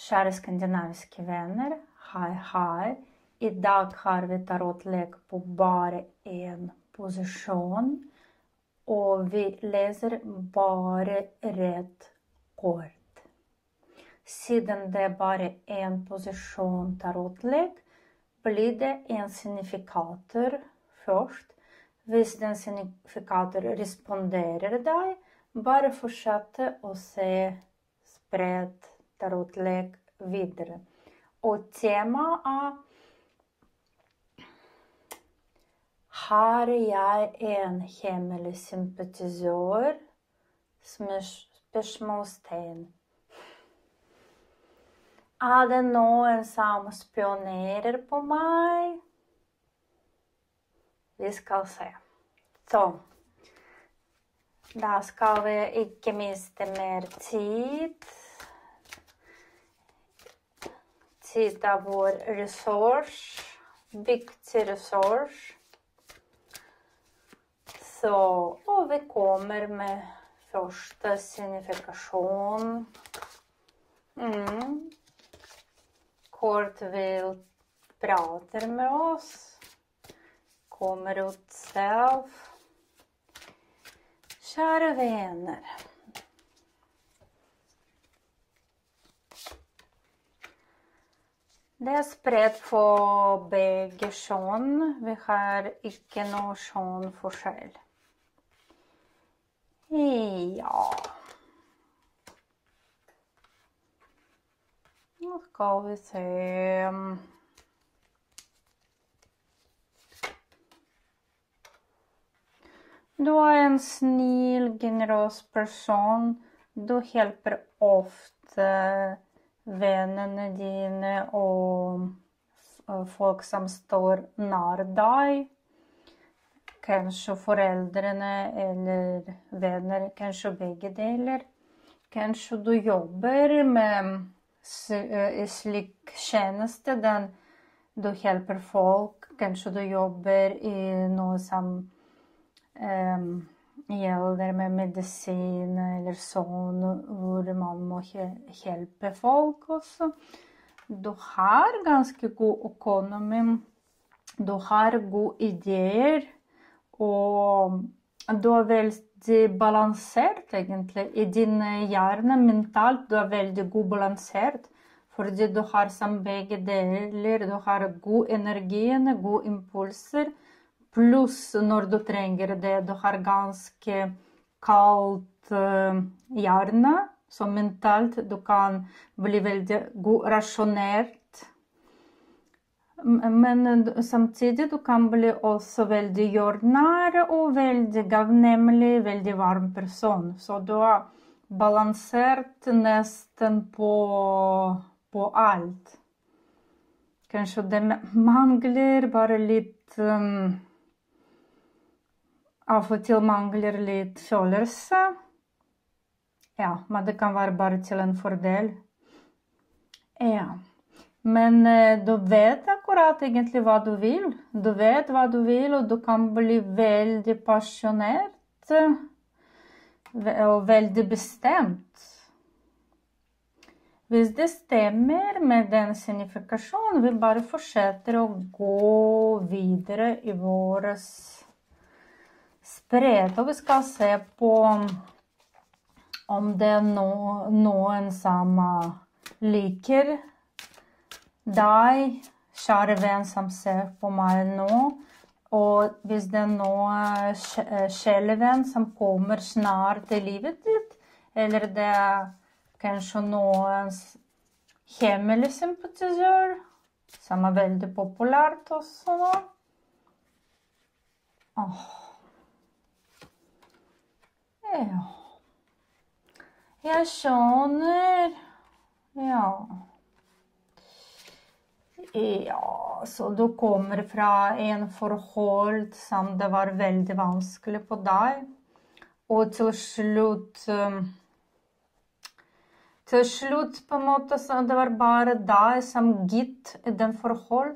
Kjære skandinaviske venner, hei hei. I dag har vi tarotlek på bare én posisjon, og vi leser bare rett kort. Siden det er bare én posisjon tarotlek, blir det en signifikator først. Hvis den signifikator responderer deg, bare fortsette å se spredt tarotlek videre. Og temaet er Har jeg en hemmelig sympatisør? Spørsmålstegn. Er det noen som spionerer på meg? Vi skal se. Så, da skal vi ikke miste mer tid. Tid er vår ressurs, viktig ressurs. Så, og vi kommer med første signifikasjon. Kort vil prate med oss. Kommer ut selv. Kjære venner. Det er spredt på begge kjønn. Vi har ikke noe kjønnforskjell. Ja. Nå skal vi se. Du er en snill, generøs person. Du hjelper ofte vennene dine og folk som står nær deg. Kanskje foreldrene eller venner, kanskje begge deler. Kanskje du jobber med slik tjeneste, den du hjelper folk. Kanskje du jobber i noe som gjelder med medisin eller sånn, hvor man må hjelpe folk også. Du har ganske god økonomi. Du har gode ideer. Og du er veldig balansert, egentlig. I din hjerne mentalt, du er veldig god balansert. Fordi du har som begge deler. Du har god energi, gode impulser. Pluss når du trenger det, du har ganske kaldt hjerne. Så mentalt, du kan bli veldig god rasjonert. Men samtidig du kan bli også veldig jordnær og veldig gavnemlig, veldig varm person. Så du er balansert nesten på alt. Kanskje det mangler bare litt, av og til mangler litt følelse. Ja, men det kan være bare til en fordel. Ja. Men du vet akkurat egentlig hva du vil. Du vet hva du vil, og du kan bli veldig passionert og veldig bestemt. Hvis det stemmer med den signifikasjonen, vi bare fortsetter å gå videre i vår spred. Og vi skal se på om det er noen som liker deg, kjære venn som ser på meg nå, og hvis det er noen sjelevenn som kommer snart i livet ditt, eller det er kanskje noen hemmelig sympatisør, som er veldig populært også nå. Ja. Jeg skjønner. Ja. Ja, så du kommer fra en forhold som det var veldig vanskelig på deg, og til slutt på en måte, så det var bare deg som gitt i den forhold.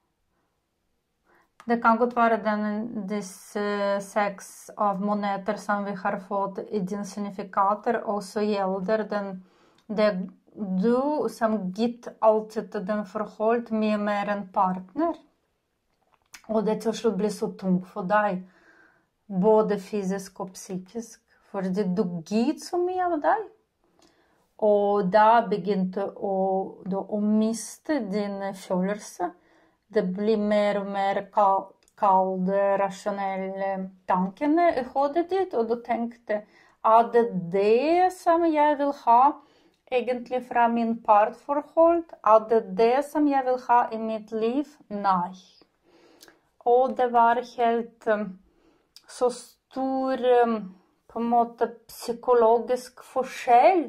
Det kan godt være disse 6 av moneter som vi har fått i din signifikator, også gjelder det du som gitt alltid den forholdt mye mer enn partner, og det til slutt blir så tungt for deg, både fysisk og psykisk, fordi du gitt så mye av deg. Og da begynte du å miste dine følelser. Det blir mer og mer kalde, rasjonelle tankene i hodet ditt, og du tenkte, det det som jeg vil ha egentlig fra min parforhold? Det det som jeg vil ha i mitt liv? Nei. Og det var helt så stor på en måte psykologisk forskjell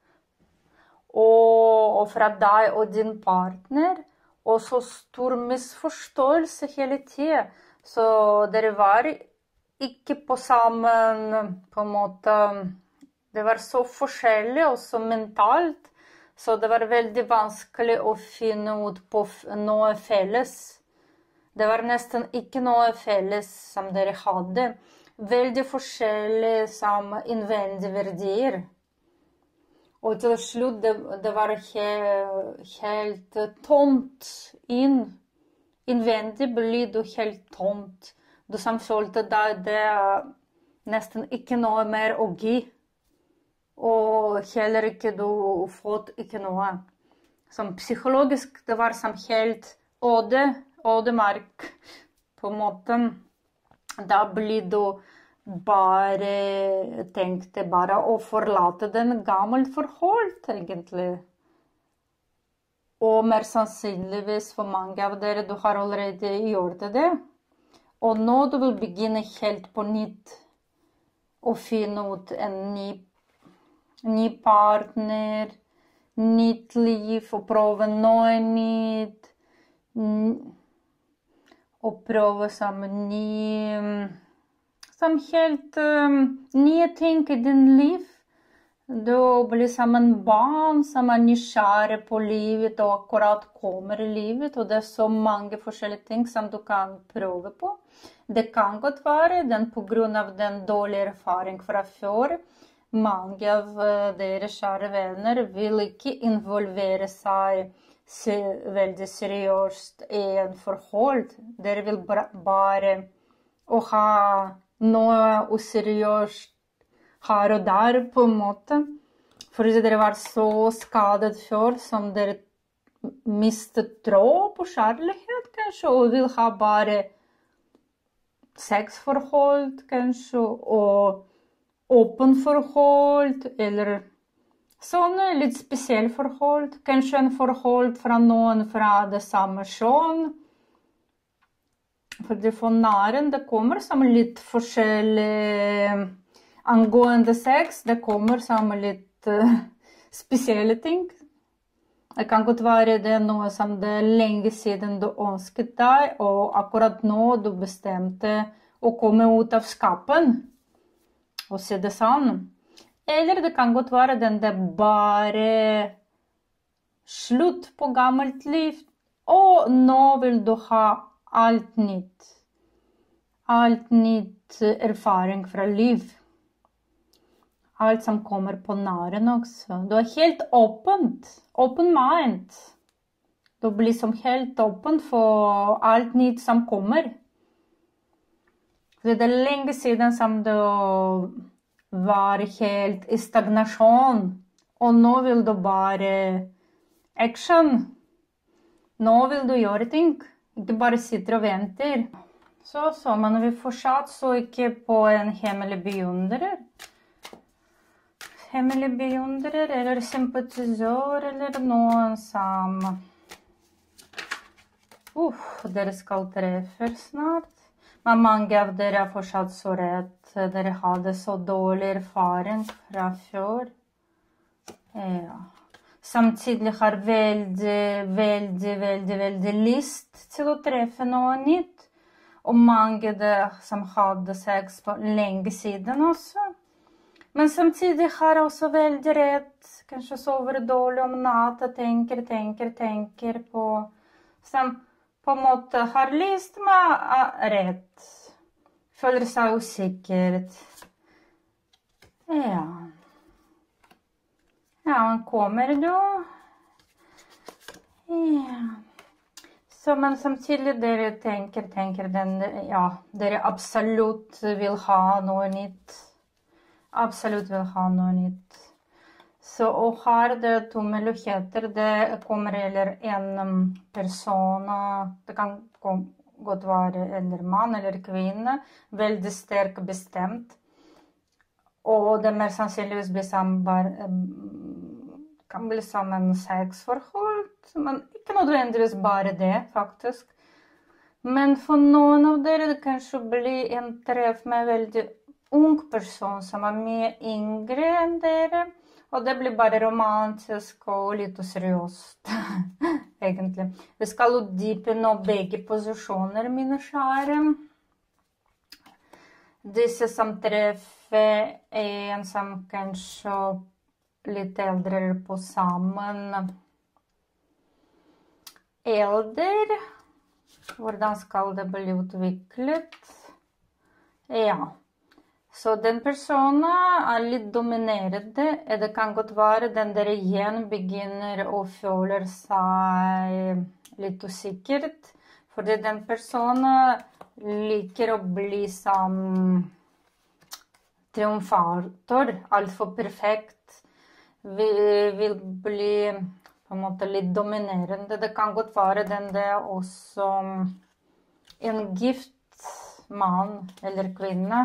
og fra deg og din partner, og så stor misforståelse hele tiden. Så dere var ikke på sammen, på en måte, det var så forskjellig, også mentalt, så det var veldig vanskelig å finne ut på noe felles. Det var nesten ikke noe felles som dere hadde. Veldig forskjellig som innvendige verdier. Og til slutt, det var helt tomt innvendig blir du helt tomt. Du som følte deg, det nesten ikke noe mer å gi. Og heller ikke du fått ikke noe. Som psykologisk, det var som helt ødemark på en måte. Da blir du tenkte bare å forlate den gamle forhold, egentlig. Og mer sannsynligvis for mange av dere, du har allerede gjort det. Og nå du vil begynne helt på nytt å finne ut en ny partner, nytt liv, og prøve noe nytt, og prøve som helt nye ting i din liv. Du blir som en barn som nysgjerrig på livet og akkurat kommer i livet, og det så mange forskjellige ting som du kan prøve på. Det kan godt være på grunn av den dårlige erfaring fra før. Mange av deres kjære venner vil ikke involvere seg veldig seriøst i en forhold. Dere vil bare å ha noe useriøst her og der, på en måte. Fordi dere var så skadet før, som dere mistet tro på kjærlighet, kanskje, og vil ha bare sexforhold, kanskje, og åpen forhold, eller sånne litt spesielle forhold. Kanskje en forhold fra noen fra det samme kjønn. Fordi for næren, det kommer som litt forskjellig angående sex. Det kommer som litt spesielle ting. Det kan godt være det noe som det lenge siden du ønsket deg, og akkurat nå du bestemte å komme ut av skapen og si det sånn. Eller det kan godt være det bare slutt på gammelt liv, og nå vil du ha alt nytt erfaring fra liv. Alt som kommer på næren også. Du helt open mind. Du blir som helt åpen for alt nytt som kommer. Det lenge siden som du var helt i stagnasjon, og nå vil du bare action. Nå vil du gjøre ting. Ikke bare sitter og venter. Så men vi fortsatt så ikke på en hemmelig beundrer. Hemmelig beundrer, eller sympatisør, eller noen som dere skal treffe snart. Men mange av dere er fortsatt så redd. Dere hadde så dårlig erfaring fra før. Ja. Samtidig har veldig lyst til å treffe noe nytt. Og mange som hadde sex for lenge siden også. Men samtidig har også veldig redd. Kanskje sover dårlig om natta, tenker på. Som på en måte har lyst, men redd. Føler seg usikkert. Ja. Ja, men kommer du? Ja. Så, men samtidig dere tenker dere absolutt vil ha noe nytt. Absolutt vil ha noe nytt. Så, og her det to muligheter. Det kommer eller en person, det kan godt være eller mann eller kvinne, veldig sterk bestemt. Og det mer sannsynligvis blir kan bli sammen sexforhold, men ikke nødvendigvis bare det, faktisk. Men for noen av dere det kanskje blir en treff med veldig ung person som mye yngre enn dere, og det blir bare romantisk og litt seriøst, egentlig. Vi skal utdype nå begge posisjoner, mine kjære. Disse som treffer en som kanskje litt eldre eller på sammen alder. Hvordan skal det bli utviklet? Ja. Så den personen litt dominerende. Det kan godt være den dere igjen begynner å føle seg litt usikkert. Fordi den personen liker å bli som triumfator, alt for perfekt. Vi vil bli på en måte litt dominerende. Det kan godt være den det også en gift mann eller kvinne.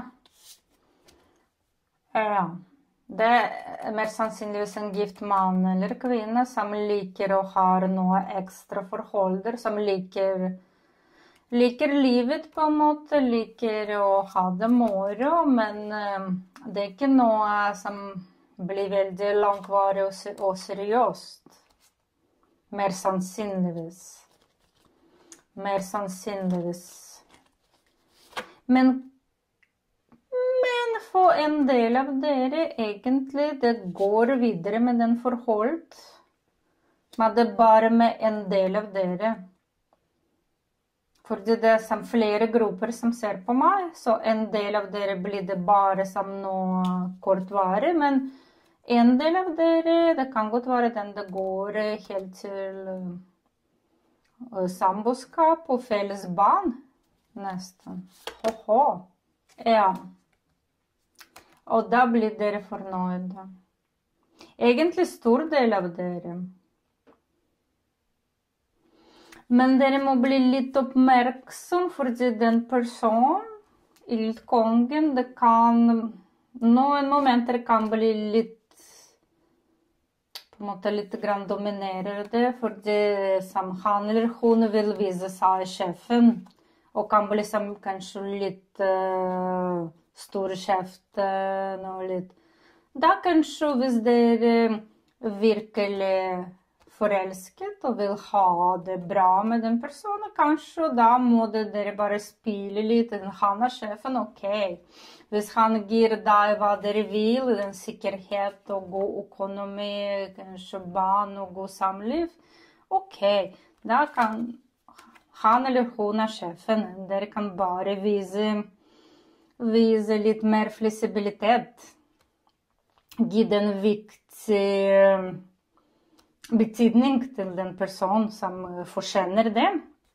Ja, det mer sannsynligvis en gift mann eller kvinne som liker å ha noe ekstra forholder, som liker livet på en måte, liker å ha det moro, men det ikke noe som blir veldig langvarig og seriøst. Mer sannsynligvis. Men for en del av dere, egentlig, det går videre med den forhold. Men det bare med en del av dere. Fordi det som flere grupper som ser på meg, så en del av dere blir det bare som noe kortvarig, men en del av dere, det kan godt være den det går helt til samboskap og felles barn. Nesten. Ja. Og da blir dere fornøyde. Egentlig stor del av dere. Men dere må bli litt oppmerksom, fordi den personen, ildkongen, det kan noen momenter kan bli litt på en måte litt grann dominerer det, fordi som han eller hun vil vise seg sjefen, og kan bli som kanskje litt stor kjeft, noe litt. Da kanskje hvis dere virkelig forelsket og vil ha det bra med den personen, kanskje da må dere bare spille litt. Han er sjefen, ok. Hvis han gir deg hva dere vil, den sikkerhet og god økonomi, kanskje barn og god samliv, ok. Da kan han eller hun er sjefen. Dere kan bare vise litt mer fleksibilitet. Gi den viktig betydning til den personen som fortjener det.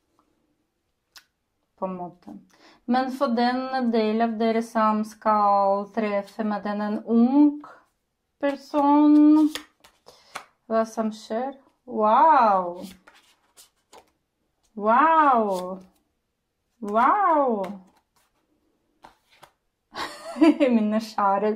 På en måte. Men for den del av dere som skal treffe med en ung person, hva som skjer? Wow! Mine kjære,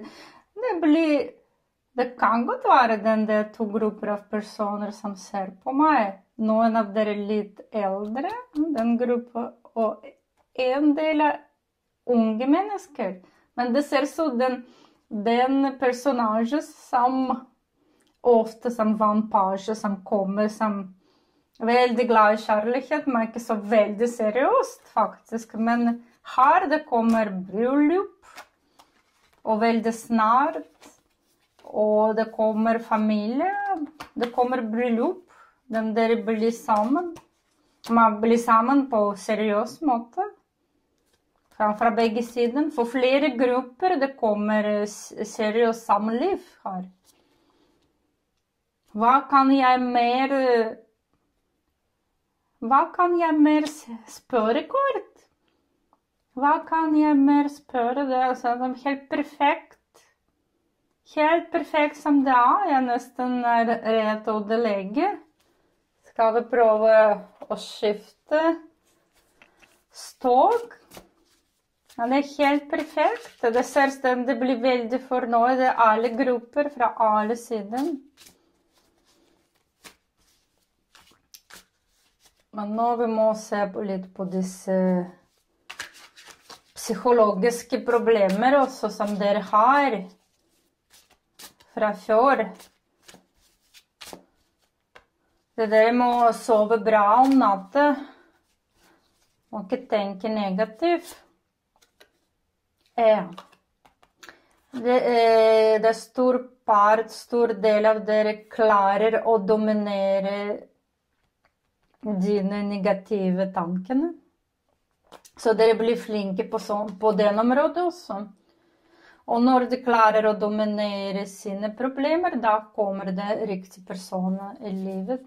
det kan godt være det er to grupper av personer som ser på meg. Noen av dere litt eldre, den gruppen, og en del er unge mennesker. Men det ser så den personagen som ofte som vampage, som kommer som veldig glad i kjærlighet, men ikke så veldig seriøst, faktisk. Men her det kommer bryllup, og veldig snart, og det kommer familie, det kommer bryllup, dere blir sammen. Man blir sammen på seriøs måte. Fra begge sider. For flere grupper det kommer seriøst samliv her. Hva kan jeg mer spørre kort? Hva kan jeg mer spørre? Det er sånn helt perfekt. Helt perfekt som det er. Jeg nesten er redd å ødelegge. Skal vi prøve å skifte stog? Ja, det er helt perfekt. Det ser ut som det blir veldig fornøyd. Det er alle grupper fra alle sider. Men nå vi må se litt på disse psykologiske problemer også som dere har fra før. Dere må sove bra om natten. Må ikke tenke negativt. Ja. Det er stor del av dere klarer å dominere dine negative tankene. Så dere blir flinke på den området også. Og når de klarer å dominere sine problemer, da kommer det riktige personer i livet.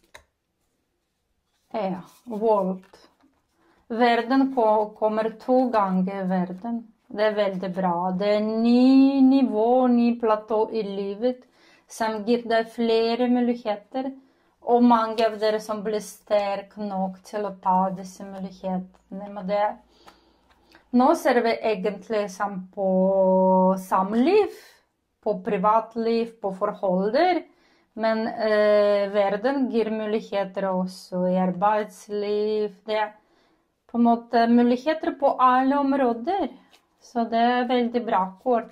Ja, vold. Verden kommer 2 ganger i verden. Det er veldig bra. Det er ny nivå, ny platå i livet, som gir deg flere muligheter. Og mange av dere som blir sterke nok til å ta disse mulighetene. Men nå ser vi egentlig som på samliv, på privatliv, på forholder. Men verden gir muligheter også i arbeidsliv. Det er på en måte muligheter på alle områder. Så det er veldig bra kort.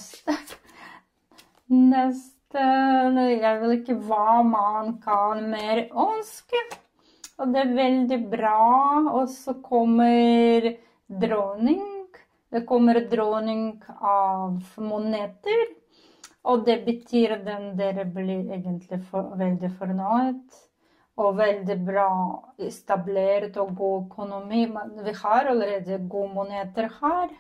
Jeg vil ikke hva man kan mer ønske. Og det er veldig bra. Og så kommer dronning. Det kommer dronning av moneter. Og det betyr at dere blir egentlig veldig fornøyd. Og veldig bra etablert og god økonomi. Men vi har allerede gode moneter her.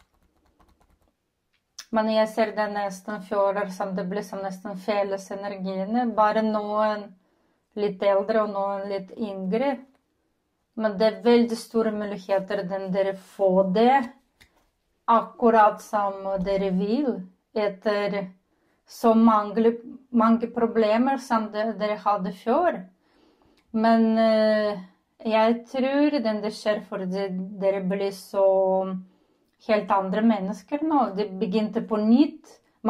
Men jeg ser det nesten føler som det blir som nesten felles energiene. Bare noen litt eldre og noen litt yngre. Men det er veldig store muligheter den dere får det. Akkurat som dere vil. Etter så mange problemer som dere hadde før. Men jeg tror det skjer fordi dere blir så helt andre mennesker nå. De begynte på nytt,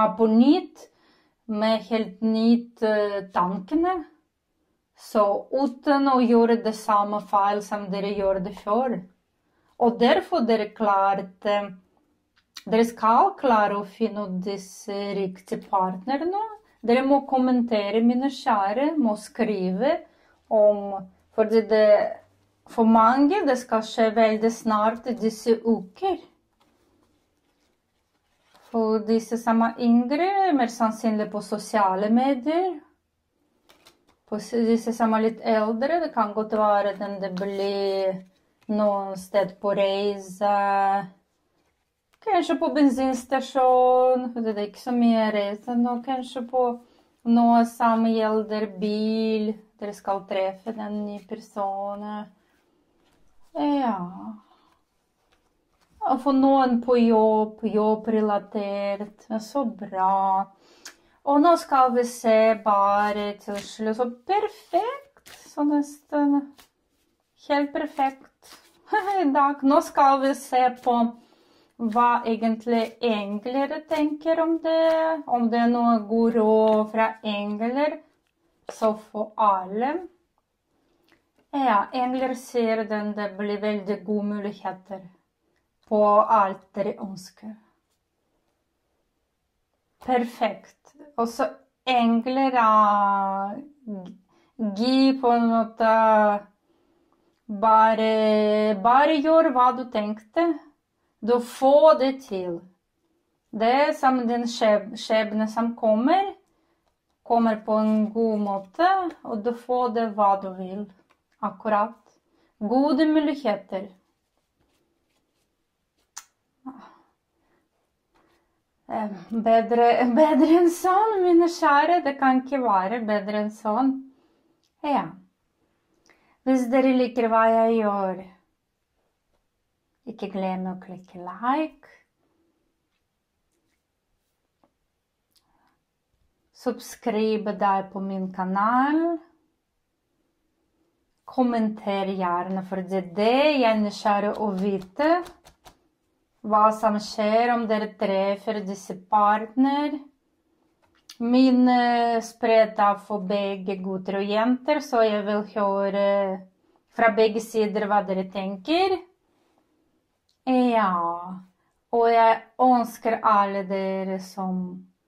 med helt nytt tankene. Så uten å gjøre det samme feil som dere gjorde før. Og derfor dere skal klare å finne disse riktige partnere nå. Dere må kommentere, mine kjære, må skrive om, fordi for mange det skal skje veldig snart i disse uker. For disse som er yngre, mer sannsynlig på sosiale medier. For disse som er litt eldre, det kan godt være at det blir noen sted på reise. Kanskje på bensinstasjon, for det er ikke så mye reise nå. Kanskje på noe som gjelder bil. Dere skal treffe den nye personen. Ja. Og for noen på jobbrelatert. Så bra. Og nå skal vi se bare til slutt. Så perfekt. Så nesten helt perfekt. I dag. Nå skal vi se på hva egentlig engler tenker om det. Om det er noe god råd fra engler. Så for alle. Ja, engler sier det blir veldig gode muligheter. På alt dere ønsker. Perfekt. Og så engler gi på en måte bare gjør hva du tenkte. Du får det til. Det er som din skjebne som kommer på en god måte, og du får det hva du vil. Akkurat. Gode muligheter. Bedre enn sånn, mine kjære. Det kan ikke være bedre enn sånn. Ja. Hvis dere liker hva jeg gjør, ikke glem å klikke like. Subscribe deg på min kanal. Kommenter gjerne, for det er det jeg er nysgjerrig å vite. Hva som skjer om dere treffer disse partner. Min spredt av for begge gutter og jenter, så jeg vil høre fra begge sider hva dere tenker. Ja, og jeg ønsker alle dere som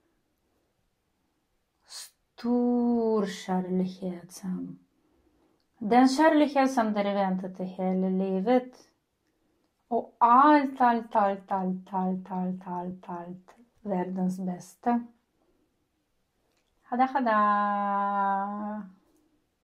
stor kjærlighet. Den kjærlighet som dere ventet i hele livet. Og alt verdens beste. Ha det.